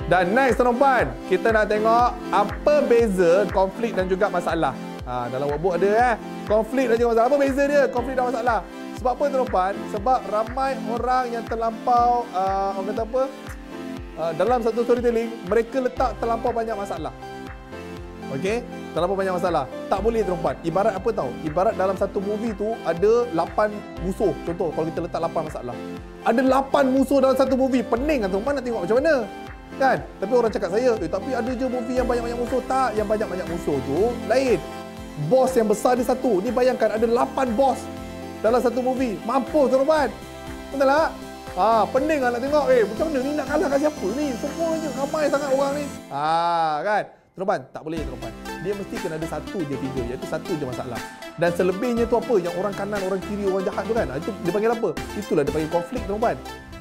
Dan next tuan-tuan, kita nak tengok apa beza konflik dan juga masalah. Dalam workbook ada konflik dan juga masalah. Apa beza dia konflik dan masalah? Sebab apa tuan-tuan? Sebab ramai orang yang terlampau orang kata apa? Dalam satu storytelling, mereka letak terlampau banyak masalah. Okey, terlampau banyak masalah. Tak boleh tuan-tuan. Ibarat apa tahu? Ibarat dalam satu movie tu ada 8 musuh. Contoh kalau kita letak 8 masalah. Ada 8 musuh dalam satu movie. Pening kan tuan-tuan nak tengok macam mana? Kan? Tapi orang cakap saya, tapi ada je movie yang banyak-banyak musuh. Tak, yang banyak-banyak musuh tu lain. Bos yang besar dia satu. Ni bayangkan ada 8 bos dalam satu movie. Mampus tuan-tuan. Betul tak? Pening lah nak tengok. Macam mana ni nak kalahkan siapa ni? Semuanya ramai sangat orang ni. Kan? Tuan-tuan, tak boleh tuan-tuan. Dia mesti kena ada satu je figure, iaitu satu je masalah. Dan selebihnya tu apa? Yang orang kanan, orang kiri, orang jahat tu kan? Itu dia panggil apa? Itulah dia panggil konflik tuan-tuan.